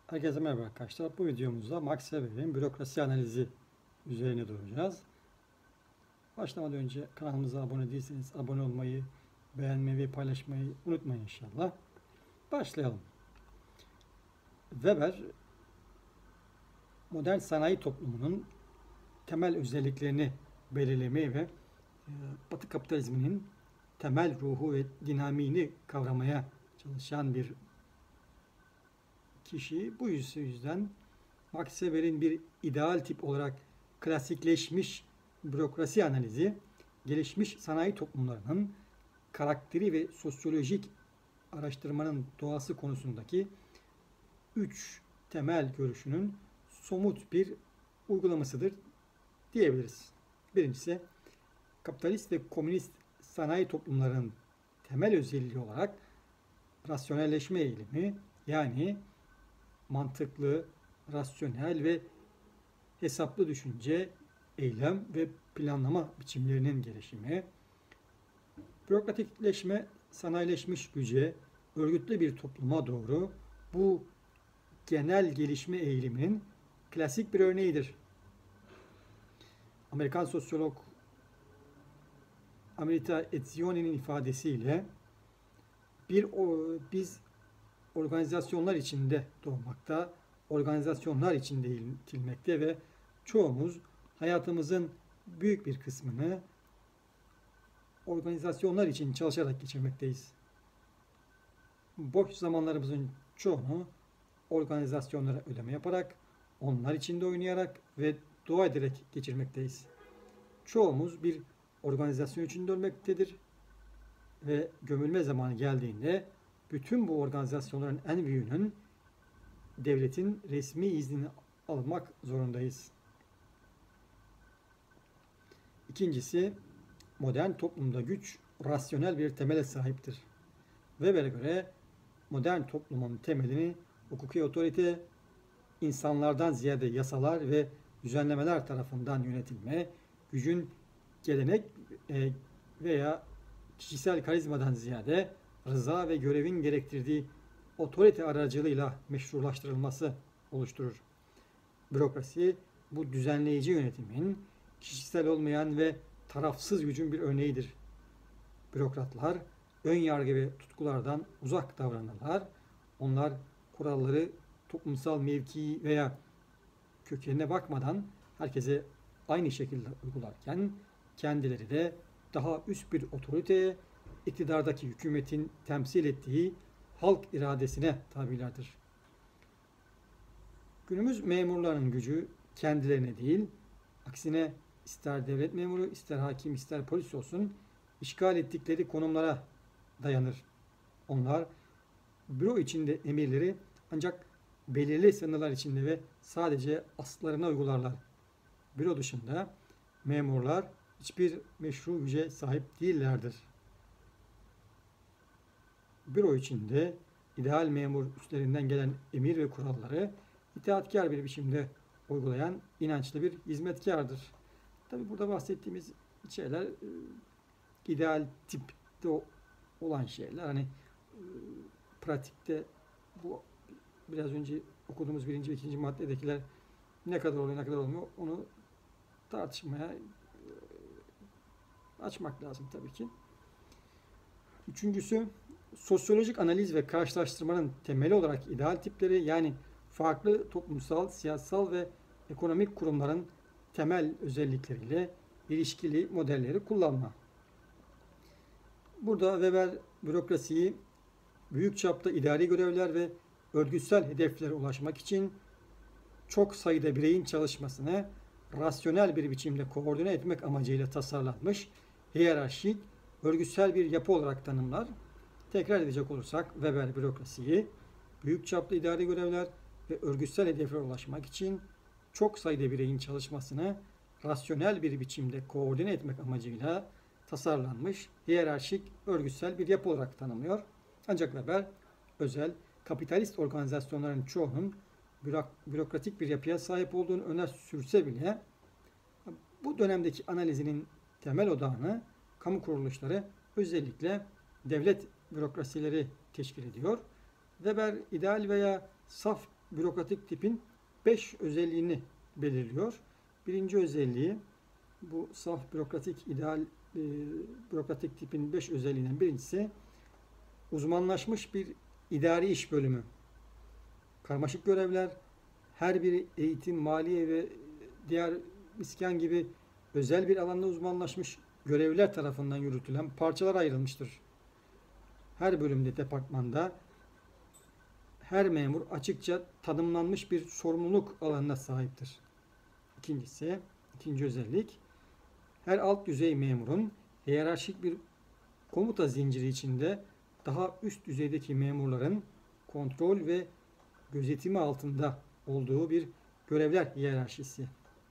Herkese merhaba arkadaşlar. Bu videomuzda Max Weber'in bürokrasi analizi üzerine duracağız. Başlamadan önce kanalımıza abone değilseniz abone olmayı, beğenmeyi ve paylaşmayı unutmayın inşallah. Başlayalım. Weber, modern sanayi toplumunun temel özelliklerini belirlemeye ve Batı kapitalizminin temel ruhu ve dinamiğini kavramaya çalışan bir kişi. Bu yüzden Max Weber'in bir ideal tip olarak klasikleşmiş bürokrasi analizi, gelişmiş sanayi toplumlarının karakteri ve sosyolojik araştırmanın doğası konusundaki 3 temel görüşünün somut bir uygulamasıdır diyebiliriz. Birincisi, kapitalist ve komünist sanayi toplumlarının temel özelliği olarak rasyonelleşme eğilimi, yani mantıklı, rasyonel ve hesaplı düşünce, eylem ve planlama biçimlerinin gelişimi, bürokratikleşme, sanayileşmiş güce, örgütlü bir topluma doğru bu genel gelişme eğiliminin klasik bir örneğidir. Amerikan sosyolog Amartya Etzioni'nin ifadesiyle biz organizasyonlar içinde doğmakta, organizasyonlar içinde eğitilmekte ve çoğumuz hayatımızın büyük bir kısmını organizasyonlar için çalışarak geçirmekteyiz. Boş zamanlarımızın çoğunu organizasyonlara ödeme yaparak, onlar içinde oynayarak ve dua ederek geçirmekteyiz. Çoğumuz bir organizasyon içinde ölmektedir ve gömülme zamanı geldiğinde bütün bu organizasyonların en büyüğünün devletin resmi iznini almak zorundayız. İkincisi, modern toplumda güç rasyonel bir temele sahiptir. Weber'e göre modern toplumun temelini hukuki otorite, insanlardan ziyade yasalar ve düzenlemeler tarafından yönetilme, gücün gelenek veya kişisel karizmadan ziyade rıza ve görevin gerektirdiği otorite aracılığıyla meşrulaştırılması oluşturur. Bürokrasi, bu düzenleyici yönetimin kişisel olmayan ve tarafsız gücün bir örneğidir. Bürokratlar ön yargı ve tutkulardan uzak davranırlar. Onlar kuralları toplumsal mevki veya kökenine bakmadan herkese aynı şekilde uygularken kendileri de daha üst bir otoriteye, iktidardaki hükümetin temsil ettiği halk iradesine tabilerdir. Günümüz memurlarının gücü kendilerine değil, aksine ister devlet memuru, ister hakim, ister polis olsun, işgal ettikleri konumlara dayanır. Onlar büro içinde emirleri ancak belirli sınırlar içinde ve sadece aslarına uygularlar. Büro dışında memurlar hiçbir meşru güce sahip değillerdir. Büro içinde ideal memur üstlerinden gelen emir ve kuralları itaatkar bir biçimde uygulayan inançlı bir hizmetkardır. Tabi burada bahsettiğimiz şeyler ideal tipte olan şeyler. Hani pratikte bu biraz önce okuduğumuz birinci ve ikinci maddedekiler ne kadar oluyor ne kadar olmuyor onu tartışmaya açmak lazım tabii ki. Üçüncüsü, sosyolojik analiz ve karşılaştırmanın temeli olarak ideal tipleri, yani farklı toplumsal, siyasal ve ekonomik kurumların temel özellikleriyle ilişkili modelleri kullanma. Burada Weber bürokrasiyi büyük çapta idari görevler ve örgütsel hedeflere ulaşmak için çok sayıda bireyin çalışmasını rasyonel bir biçimde koordine etmek amacıyla tasarlanmış hiyerarşik, örgütsel bir yapı olarak tanımlar. Tekrar edecek olursak Weber bürokrasiyi büyük çaplı idari görevler ve örgütsel hedeflere ulaşmak için çok sayıda bireyin çalışmasını rasyonel bir biçimde koordine etmek amacıyla tasarlanmış hiyerarşik, örgütsel bir yapı olarak tanımlıyor. Ancak Weber özel, kapitalist organizasyonların çoğunun bürokratik bir yapıya sahip olduğunu öne sürse bile bu dönemdeki analizinin temel odağını kamu kuruluşları, özellikle devlet bürokrasileri teşkil ediyor. Weber ideal veya saf bürokratik tipin 5 özelliğini belirliyor. Birinci özelliği, bu saf bürokratik ideal bürokratik tipin 5 özelliğinden birincisi uzmanlaşmış bir idari iş bölümü. Karmaşık görevler, her biri eğitim, maliye ve diğer iskan gibi özel bir alanda uzmanlaşmış görevliler tarafından yürütülen parçalara ayrılmıştır. Her bölümde, departmanda her memur açıkça tanımlanmış bir sorumluluk alanına sahiptir. İkinci özellik, her alt düzey memurun hiyerarşik bir komuta zinciri içinde daha üst düzeydeki memurların kontrol ve gözetimi altında olduğu bir görevler hiyerarşisi.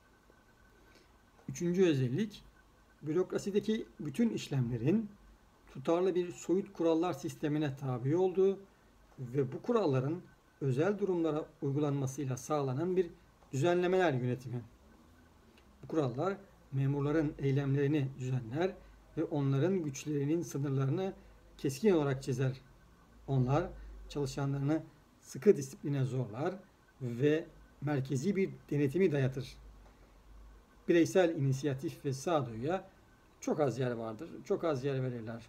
Üçüncü özellik, bürokrasideki bütün işlemlerin tutarlı bir soyut kurallar sistemine tabi olduğu ve bu kuralların özel durumlara uygulanmasıyla sağlanan bir düzenlemeler yönetimi. Bu kurallar memurların eylemlerini düzenler ve onların güçlerinin sınırlarını keskin olarak çizer. Onlar çalışanlarını sıkı disipline zorlar ve merkezi bir denetimi dayatır. Bireysel inisiyatif ve sağduyuya çok az yer vardır. Çok az yer verirler.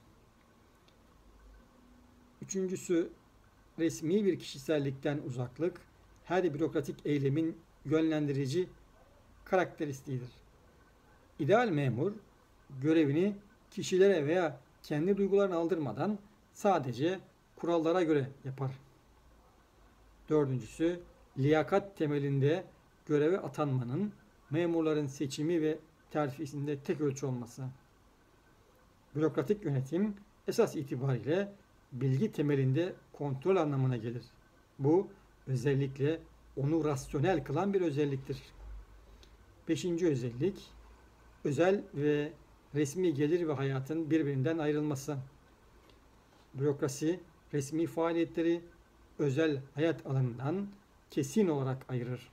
Üçüncüsü, resmi bir kişisellikten uzaklık, her bürokratik eylemin yönlendirici karakteristiğidir. İdeal memur, görevini kişilere veya kendi duygularını aldırmadan sadece kurallara göre yapar. Dördüncüsü, liyakat temelinde göreve atanmanın memurların seçimi ve terfisinde tek ölçü olması. Bürokratik yönetim esas itibariyle bilgi temelinde kontrol anlamına gelir. Bu özellikle onu rasyonel kılan bir özelliktir. Beşinci özellik, özel ve resmi gelir ve hayatın birbirinden ayrılması. Bürokrasi, resmi faaliyetleri özel hayat alanından kesin olarak ayırır.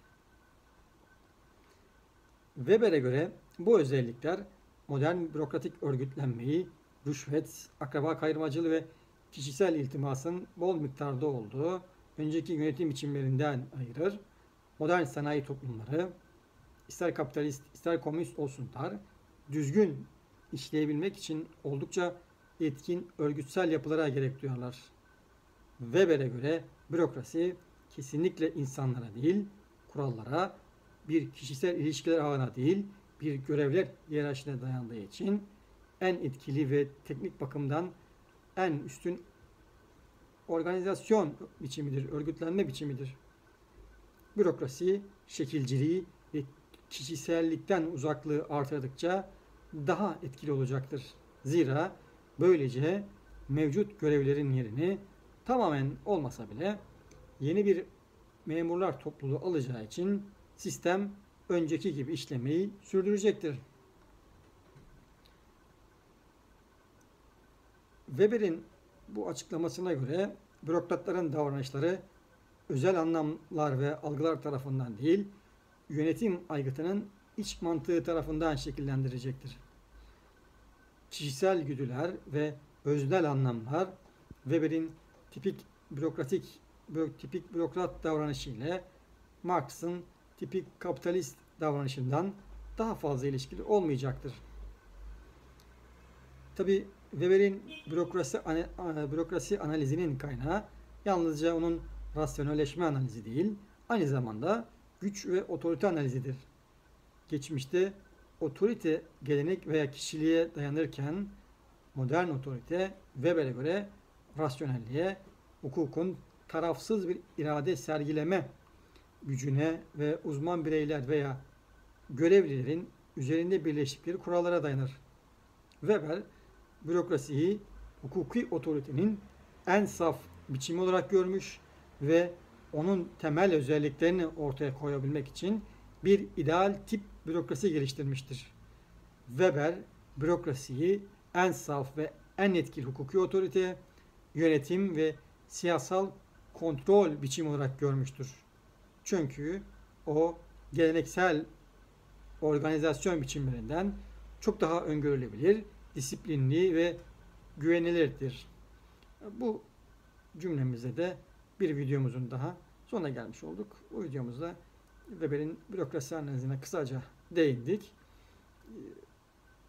Weber'e göre bu özellikler modern bürokratik örgütlenmeyi, rüşvet, akraba kayırmacılığı ve kişisel iltimasın bol miktarda olduğu önceki yönetim biçimlerinden ayırır. Modern sanayi toplumları, ister kapitalist ister komünist olsunlar, düzgün işleyebilmek için oldukça etkin örgütsel yapılara gerek duyarlar. Weber'e göre bürokrasi kesinlikle insanlara değil, kurallara, bir kişisel ilişkiler ağına değil, bir görevler hiyerarşisine dayandığı için en etkili ve teknik bakımdan en üstün organizasyon biçimidir, örgütlenme biçimidir. Bürokrasi, şekilciliği ve kişisellikten uzaklığı artırdıkça daha etkili olacaktır. Zira böylece mevcut görevlerin yerini tamamen olmasa bile yeni bir memurlar topluluğu alacağı için sistem önceki gibi işlemeyi sürdürecektir. Weber'in bu açıklamasına göre bürokratların davranışları özel anlamlar ve algılar tarafından değil, yönetim aygıtının iç mantığı tarafından şekillendirecektir. Kişisel güdüler ve öznel anlamlar Weber'in tipik bürokrat davranışı ile Marx'ın tipik kapitalist davranışından daha fazla ilişkili olmayacaktır. Tabi Weber'in bürokrasi analizinin kaynağı yalnızca onun rasyonelleşme analizi değil, aynı zamanda güç ve otorite analizidir. Geçmişte otorite gelenek veya kişiliğe dayanırken modern otorite Weber'e göre rasyonelliğe, hukukun tarafsız bir irade sergileme gücüne ve uzman bireyler veya görevlilerin üzerinde birleştikleri kurallara dayanır. Weber, bürokrasiyi hukuki otoritenin en saf biçimi olarak görmüş ve onun temel özelliklerini ortaya koyabilmek için bir ideal tip bürokrasi geliştirmiştir. Weber, bürokrasiyi en saf ve en etkili hukuki otorite, yönetim ve siyasal kontrol biçimi olarak görmüştür. Çünkü o geleneksel organizasyon biçimlerinden çok daha öngörülebilir, disiplinli ve güvenilirdir. Bu cümlemize de bir videomuzun daha sonuna gelmiş olduk. Bu videomuzda Weber'in bürokrasi analizine kısaca değindik.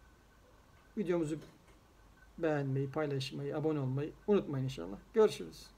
Videomuzu beğenmeyi, paylaşmayı, abone olmayı unutmayın inşallah. Görüşürüz.